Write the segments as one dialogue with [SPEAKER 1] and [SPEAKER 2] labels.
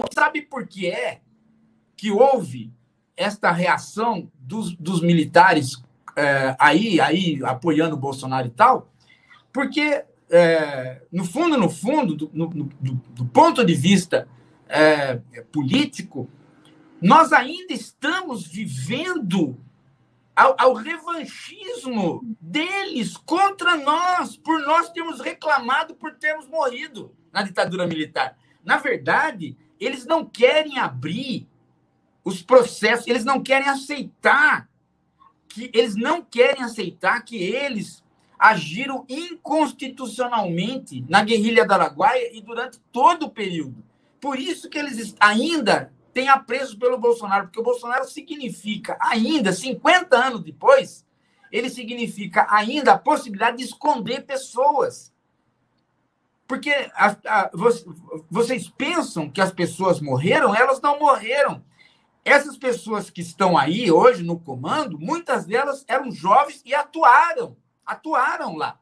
[SPEAKER 1] Sabe por que é que houve esta reação dos militares aí apoiando o Bolsonaro e tal? Porque, no fundo, do ponto de vista político, nós ainda estamos vivendo ao revanchismo deles contra nós, por nós termos reclamado por termos morrido na ditadura militar. Na verdade, eles não querem abrir os processos, eles não querem aceitar que eles agiram inconstitucionalmente na guerrilha do Araguaia e durante todo o período. Por isso que eles ainda têm apreço pelo Bolsonaro, porque o Bolsonaro significa ainda, 50 anos depois, ele significa ainda a possibilidade de esconder pessoas. Porque vocês pensam que as pessoas morreram, elas não morreram. Essas pessoas que estão aí hoje no comando, muitas delas eram jovens e atuaram lá.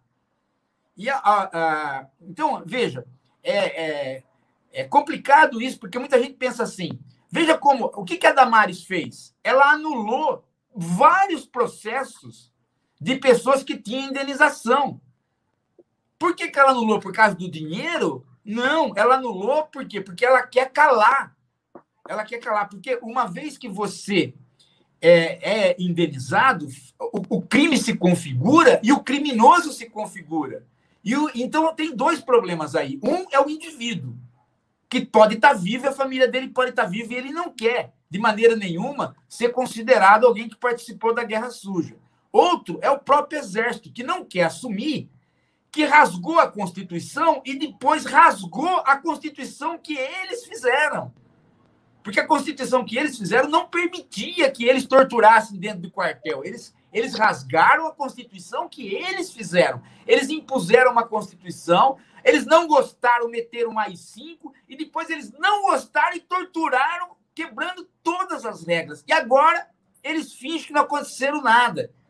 [SPEAKER 1] Então, veja, é complicado isso, porque muita gente pensa assim, veja o que a Damares fez? Ela anulou vários processos de pessoas que tinham indenização. Por que ela anulou? Por causa do dinheiro? Não, ela anulou por quê? Porque ela quer calar. Ela quer calar, porque uma vez que você é indenizado, o crime se configura e o criminoso se configura. Então, tem dois problemas aí. Um é o indivíduo, que pode estar vivo, a família dele pode estar viva, e ele não quer, de maneira nenhuma, ser considerado alguém que participou da guerra suja. Outro é o próprio Exército, que não quer assumir que rasgou a Constituição e depois rasgou a Constituição que eles fizeram. Porque a Constituição que eles fizeram não permitia que eles torturassem dentro do quartel. Eles rasgaram a Constituição que eles fizeram. Eles impuseram uma Constituição, eles não gostaram, meteram mais 5, e depois eles não gostaram e torturaram, quebrando todas as regras. E agora eles fingem que não aconteceu nada.